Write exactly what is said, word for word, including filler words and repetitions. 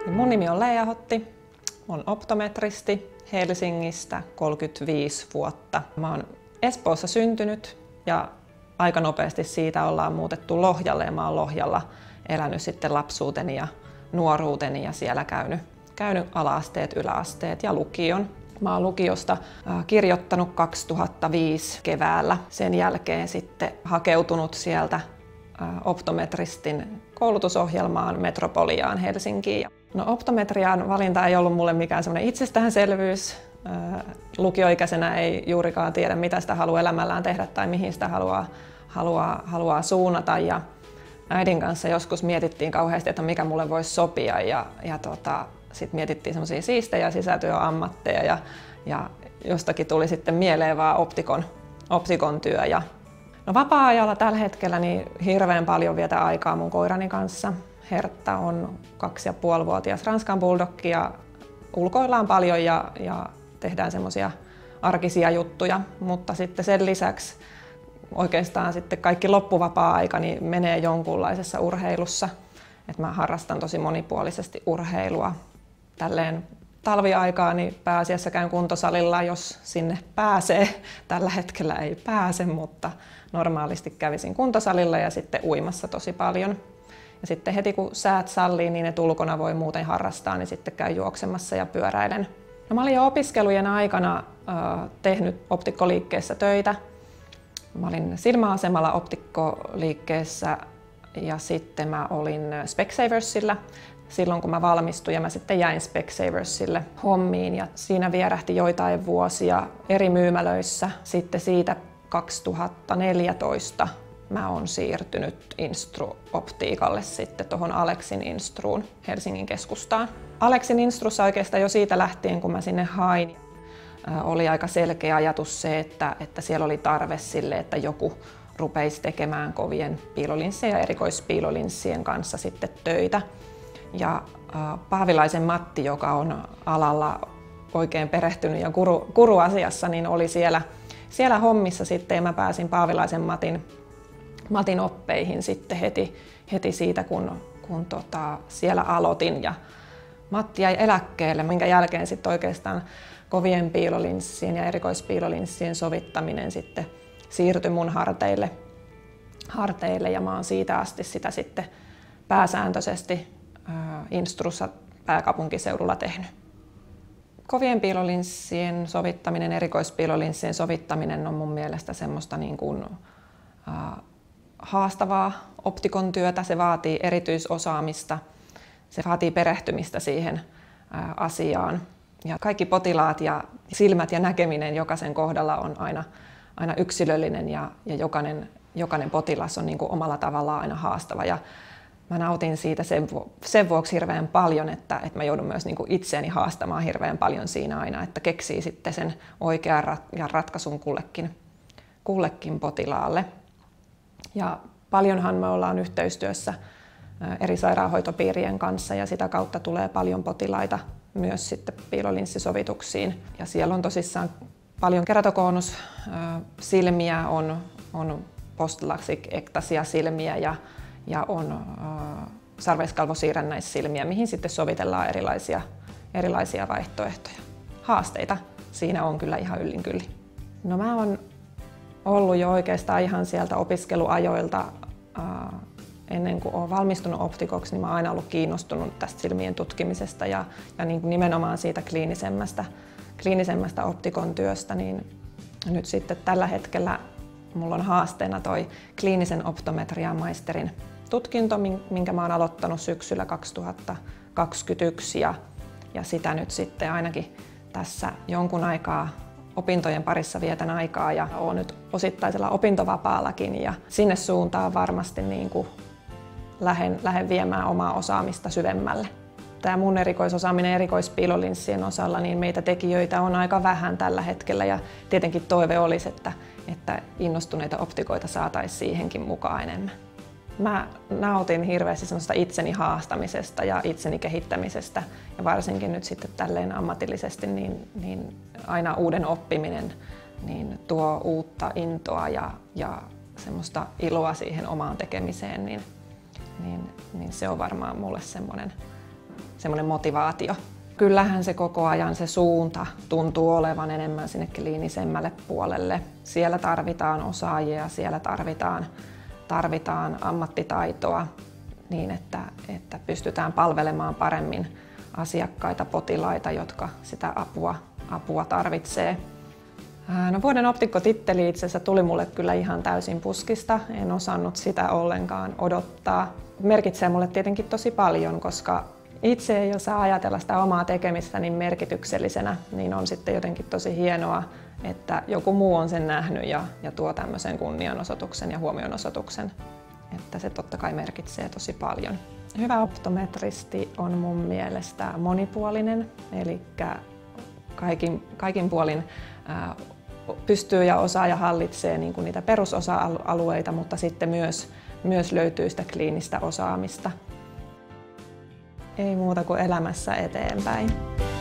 Mun nimi on Leija Hotti, olen optometristi Helsingistä kolmekymmentäviisi vuotta. Mä oon Espoossa syntynyt ja aika nopeasti siitä ollaan muutettu Lohjalle ja mä oon Lohjalla elänyt sitten lapsuuteni ja nuoruuteni ja siellä käynyt, käynyt ala-asteet, yläasteet ja lukion. Mä oon lukiosta kirjoittanut kaksituhattaviisi keväällä. Sen jälkeen sitten hakeutunut sieltä optometristin koulutusohjelmaan Metropoliaan Helsinkiin. No, optometrian valinta ei ollut mulle mikään semmoinen itsestäänselvyys. Lukioikäisenä ei juurikaan tiedä, mitä sitä haluaa elämällään tehdä tai mihin sitä haluaa, haluaa, haluaa suunnata. Ja äidin kanssa joskus mietittiin kauheasti, että mikä mulle voisi sopia. Ja, ja tota, sitten mietittiin semmoisia siistejä sisätyöammatteja ja, ja jostakin tuli sitten mieleen vaan optikon, optikon työ. Ja no, vapaa-ajalla tällä hetkellä niin hirveän paljon vietä aikaa mun koirani kanssa. Hertta on kaksi ja puoli vuotias Ranskan bulldog ja ulkoillaan paljon ja, ja tehdään semmoisia arkisia juttuja, mutta sitten sen lisäksi oikeastaan sitten kaikki loppuvapaa-aika niin menee jonkunlaisessa urheilussa. Et mä harrastan tosi monipuolisesti urheilua. Tälleen talviaikaa niin pääasiassa käyn kuntosalilla, jos sinne pääsee. Tällä hetkellä ei pääse, mutta normaalisti kävisin kuntosalilla ja sitten uimassa tosi paljon. Ja sitten heti kun säät sallii, niin et ulkona voi muuten harrastaa, niin sitten käy juoksemassa ja pyöräilen. No, mä olin jo opiskelujen aikana äh, tehnyt optikkoliikkeessä töitä. Mä olin silmäasemalla optikkoliikkeessä ja sitten mä olin Specsaversilla silloin kun mä valmistuin ja mä sitten jäin Specsaversille hommiin ja siinä vierähti joitain vuosia eri myymälöissä. Sitten siitä kaksituhattaneljätoista mä oon siirtynyt Instru-optiikalle sitten tuohon Alexin Instruun Helsingin keskustaan. Alexin Instrussa oikeastaan jo siitä lähtien, kun mä sinne hain, oli aika selkeä ajatus se, että, että siellä oli tarve sille, että joku rupeisi tekemään kovien piilolinssien ja erikoispiilolinssien kanssa sitten töitä. Ja äh, Paavilaisen Matti, joka on alalla oikein perehtynyt ja guru, guruasiassa, niin oli siellä, siellä hommissa sitten ja mä pääsin Paavilaisen Matin Matin oppeihin sitten heti, heti siitä, kun, kun tota, siellä aloitin. Ja Matti jäi eläkkeelle, minkä jälkeen sitten oikeastaan kovien piilolinssien ja erikoispiilolinssien sovittaminen sitten siirtyi mun harteille. harteille ja mä oon siitä asti sitä sitten pääsääntöisesti äh, Instrussa pääkaupunkiseudulla tehnyt. Kovien piilolinssien sovittaminen, erikoispiilolinssien sovittaminen on mun mielestä semmoista niin kuin, äh, haastavaa optikon työtä, se vaatii erityisosaamista, se vaatii perehtymistä siihen ää, asiaan. Ja kaikki potilaat ja silmät ja näkeminen jokaisen kohdalla on aina, aina yksilöllinen ja, ja jokainen, jokainen potilas on niin kuin omalla tavallaan aina haastava. Ja mä nautin siitä sen, sen vuoksi hirveän paljon, että, että mä joudun myös niin kuin itseäni haastamaan hirveän paljon siinä aina, että keksii sitten sen oikean rat- ja ratkaisun kullekin, kullekin potilaalle. Ja paljonhan me ollaan yhteistyössä eri sairaanhoitopiirien kanssa ja sitä kautta tulee paljon potilaita myös sitten piilolinssisovituksiin. Ja siellä on tosissaan paljon keratokonussilmiä, on, on postlaxik-ektasia silmiä ja, ja on äh, sarveskalvosiirrännäissilmiä, mihin sitten sovitellaan erilaisia, erilaisia vaihtoehtoja. Haasteita siinä on kyllä ihan yllin kyllin. No, mä oon ollut jo oikeastaan ihan sieltä opiskeluajoilta ää, ennen kuin olen valmistunut optikoksi, niin mä oon aina ollut kiinnostunut tästä silmien tutkimisesta ja, ja niin nimenomaan siitä kliinisemmästä, kliinisemmästä optikon työstä. Niin nyt sitten tällä hetkellä mulla on haasteena toi kliinisen optometrian maisterin tutkinto, minkä mä oon aloittanut syksyllä kaksituhattakaksikymmentäyksi ja, ja sitä nyt sitten ainakin tässä jonkun aikaa opintojen parissa vietän aikaa ja olen nyt osittaisella opintovapaallakin ja sinne suuntaan varmasti niin kuin lähden, lähden viemään omaa osaamista syvemmälle. Tämä mun erikoisosaaminen erikoispiilolinssien osalla, niin meitä tekijöitä on aika vähän tällä hetkellä ja tietenkin toive olisi, että, että innostuneita optikoita saataisiin siihenkin mukaan enemmän. Mä nautin hirveästi semmoista itseni haastamisesta ja itseni kehittämisestä ja varsinkin nyt sitten tälleen ammatillisesti niin, niin aina uuden oppiminen niin tuo uutta intoa ja, ja semmoista iloa siihen omaan tekemiseen, niin, niin, niin se on varmaan mulle semmoinen semmoinen motivaatio. Kyllähän se koko ajan se suunta tuntuu olevan enemmän sinne kliinisemmälle puolelle. Siellä tarvitaan osaajia, siellä tarvitaan, tarvitaan ammattitaitoa niin, että, että pystytään palvelemaan paremmin asiakkaita, potilaita, jotka sitä apua, apua tarvitsee. No, vuoden optikkotitteli itse asiassa tuli mulle kyllä ihan täysin puskista. En osannut sitä ollenkaan odottaa. Merkitsee mulle tietenkin tosi paljon, koska itse ei osaa ajatella sitä omaa tekemistä niin merkityksellisenä, niin on sitten jotenkin tosi hienoa, että joku muu on sen nähnyt ja, ja tuo tämmöisen kunnianosoituksen ja huomionosoituksen. Että se totta kai merkitsee tosi paljon. Hyvä optometristi on mun mielestä monipuolinen, eli kaikin, kaikin puolin ää, pystyy ja osaa ja hallitsee niin kuin niitä perusosa-alueita, mutta sitten myös, myös löytyy sitä kliinistä osaamista. Ei muuta kuin elämässä eteenpäin.